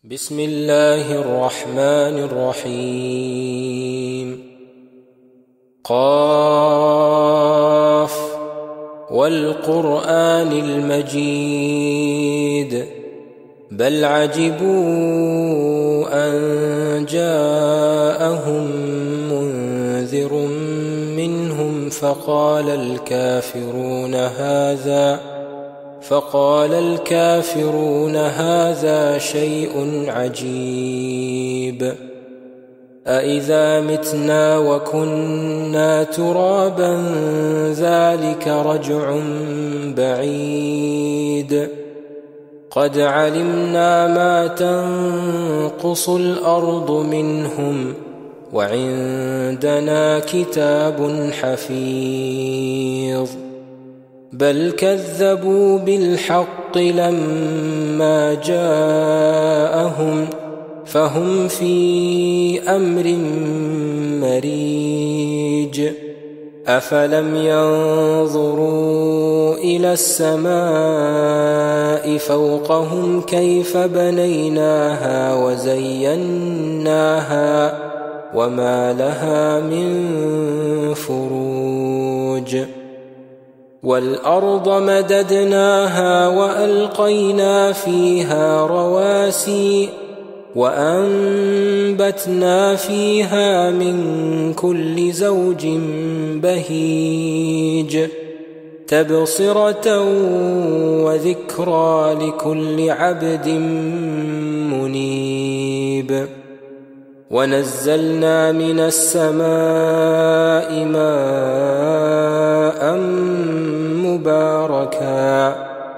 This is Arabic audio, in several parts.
بسم الله الرحمن الرحيم. قاف والقرآن المجيد بل عجبوا أن جاءهم منذر منهم فقال الكافرون هذا شيء عجيب. أإذا متنا وكنا ترابا ذلك رجع بعيد. قد علمنا ما تنقص الأرض منهم وعندنا كتاب حفيظ. بل كذبوا بالحق لما جاءهم فهم في أمر مريج. أفلم ينظروا إلى السماء فوقهم كيف بنيناها وزيناها وما لها من فروج. والأرض مددناها وألقينا فيها رواسي وأنبتنا فيها من كل زوج بهيج تبصرة وذكرى لكل عبد منيب. ونزلنا من السماء ماء مباركا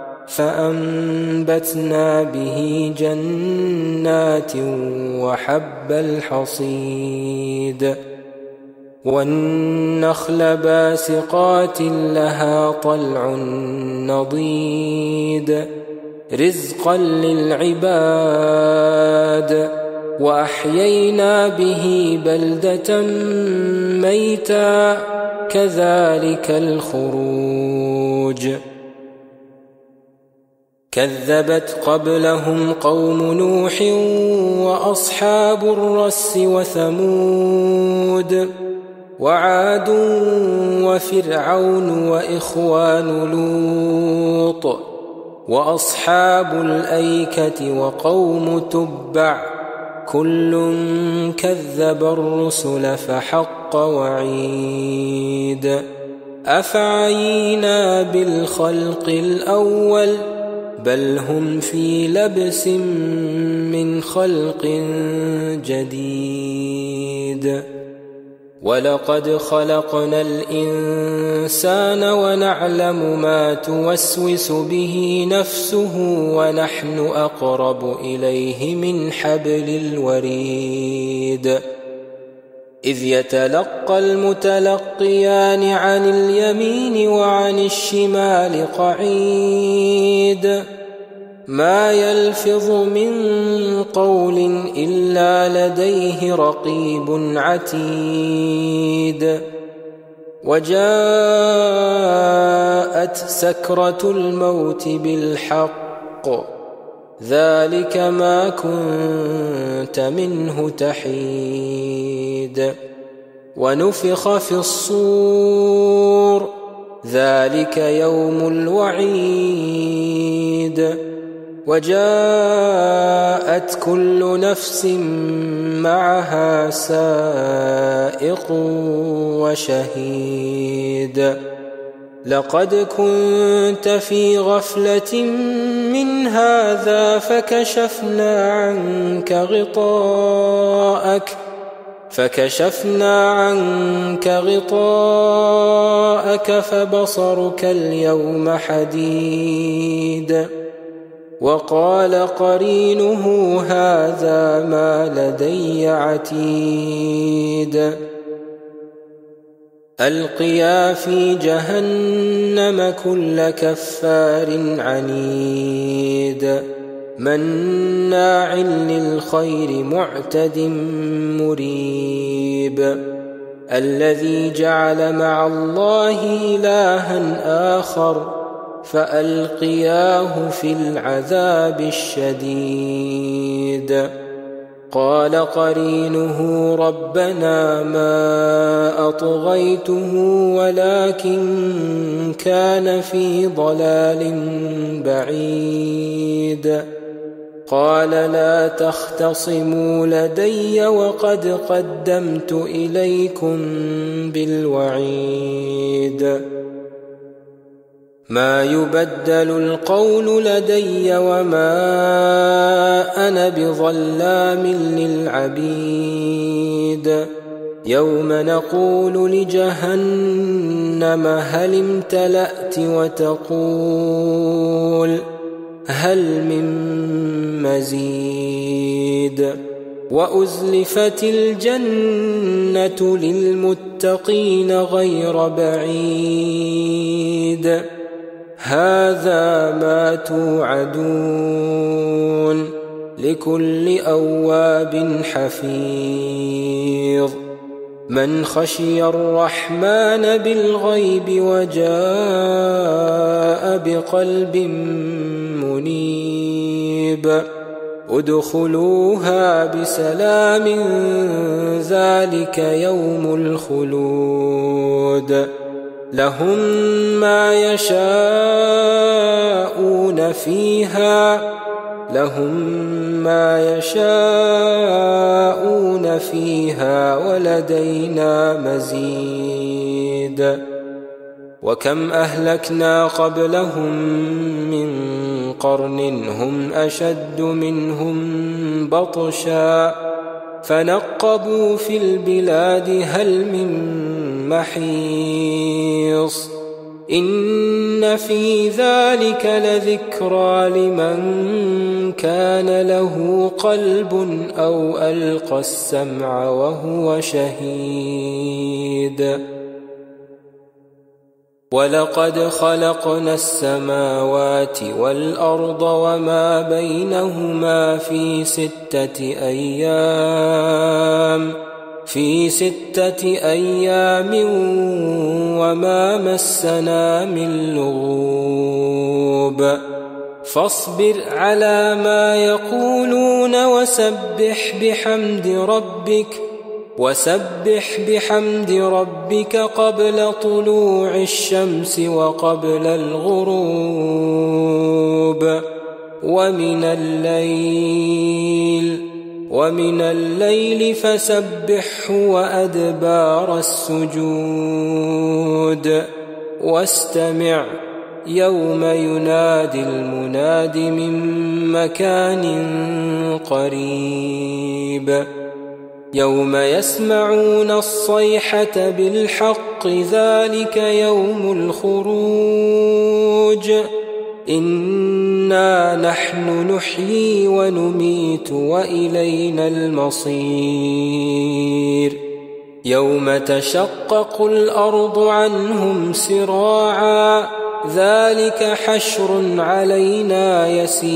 فأنبتنا به جنات وحب الحصيد. والنخل باسقات لها طلع نضيد رزقا للعباد. وأحيينا به بلدة ميتا كذلك الخروج. كذبت قبلهم قوم نوح وأصحاب الرس وثمود وعاد وفرعون وإخوان لوط وأصحاب الأيكة وقوم تبع كل كذب الرسل فحق وعيد. أفعينا بالخلق الأول بل هم في لبس من خلق جديد. ولقد خلقنا الإنسان ونعلم ما توسوس به نفسه ونحن أقرب إليه من حبل الوريد. إذ يتلقى المتلقيان عن اليمين وعن الشمال قعيد. ما يلفظ من قول إلا لديه رقيب عتيد. وجاءت سكرة الموت بالحق ذلك ما كنت منه تحيد. ونفخ في الصور ذلك يوم الوعيد. وجاءت كل نفس معها سائق وشهيد. لقد كنت في غفلة من هذا فكشفنا عنك غطاءك فبصرك اليوم حديد. وقال قرينه هذا ما لدي عتيد. ألقيا في جهنم كل كفار عنيد مناع للخير معتد مريب. الذي جعل مع الله إلها آخر فألقياه في العذاب الشديد قال قرينه ربنا ما أطغيته ولكن كان في ضلال بعيد. قال لا تختصموا لدي وقد قدمت إليكم بالوعيد. ما يبدل القول لدي وما أنا بظلام للعبيد. يوم نقول لجهنم هل امتلأت وتقول هل من مزيد. وأزلفت الجنة للمتقين غير بعيد. هذا ما توعدون لكل أواب حفيظ. من خشي الرحمن بالغيب وجاء بقلب منيب. ادخلوها بسلام ذلك يوم الخلود. لهم ما يشاءون فيها ولدينا مزيد. وكم أهلكنا قبلهم من قرن هم أشد منهم بطشا فنقبوا في البلاد هل من محيص. إن في ذلك لذكرى لمن كان له قلب أو ألقى السمع وهو شهيد. ولقد خلقنا السماوات والأرض وما بينهما في 6 أيام وما مسنا من لغوب. فاصبر على ما يقولون وسبح بحمد ربك قبل طلوع الشمس وقبل الغروب ومن الليل فسبحه وأدبار السجود. واستمع يوم ينادي المناد من مكان قريب. يوم يسمعون الصيحة بالحق ذلك يوم الخروج. إنا نحن نحيي ونميت وإلينا المصير. يوم تشقق الأرض عنهم سراعا ذلك حشر علينا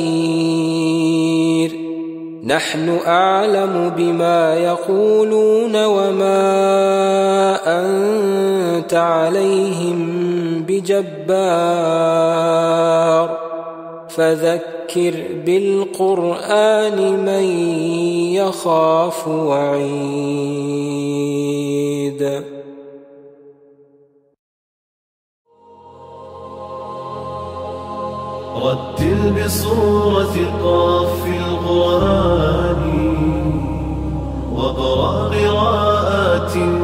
يسير. نحن أعلم بما يقولون وما أنت عليهم بجبار. فذكر بالقرآن من يخاف وعيد. رتل بصورة قاف القرآن واقرأ قراءات